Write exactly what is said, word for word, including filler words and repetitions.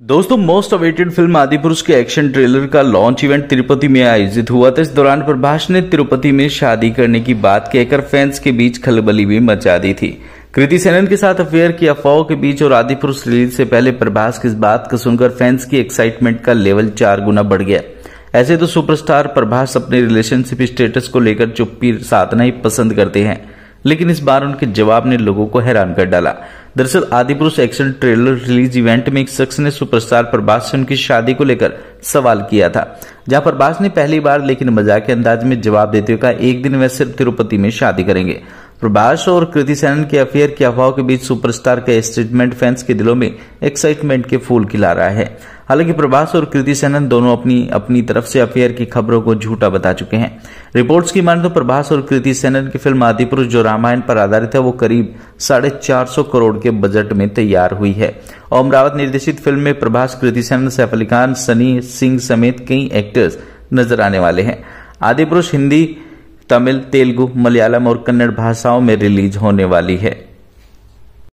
दोस्तों, most awaited film Adipurush के action trailer का लॉन्च इवेंट तिरुपति में आयोजित हुआ था। इस दौरान प्रभास ने तिरुपति में शादी करने की बात कहकर फैंस के बीच खलबली भी मचा दी थी। कृति सेनन के साथ अफेयर की अफवाहों के बीच और आदिपुरुष रिलीज से पहले प्रभास की इस बात को सुनकर फैंस की एक्साइटमेंट का लेवल चार गुना बढ़ गया। ऐसे तो सुपरस्टार प्रभास अपने रिलेशनशिप स्टेटस को लेकर चुप्पी साधना ही पसंद करते हैं, लेकिन इस बार उनके जवाब ने लोगों को हैरान कर डाला। दरअसल Adipurush action trailer release event में एक शख्स ने सुपरस्टार प्रभास से उनकी शादी को लेकर सवाल किया था, जहां प्रभास ने पहली बार लेकिन मजाक के अंदाज में जवाब देते हुए कहा, एक दिन वे सिर्फ तिरुपति में शादी करेंगे। प्रभास और कृति सेनन के अफेयर की अफवाहों के बीच सुपरस्टार का स्टेटमेंट फैंस के दिलों में एक्साइटमेंट के फूल खिला रहा है। हालांकि प्रभास और कृति सेनन दोनों अपनी अपनी तरफ से अफेयर की खबरों को झूठा बता चुके हैं। रिपोर्ट्स की माने तो प्रभास और कृति सेनन की फिल्म आदिपुरुष जो रामायण पर आधारित है, वो करीब साढ़े चार सौ करोड़ के बजट में तैयार हुई है। ओम रावत निर्देशित फिल्म में प्रभास, कृति सेनन, सैफ अली खान, सनी सिंह समेत कई एक्टर्स नजर आने वाले हैं। आदिपुरुष हिंदी, तमिल, तेलुगु, मलयालम और कन्नड़ भाषाओं में रिलीज होने वाली है।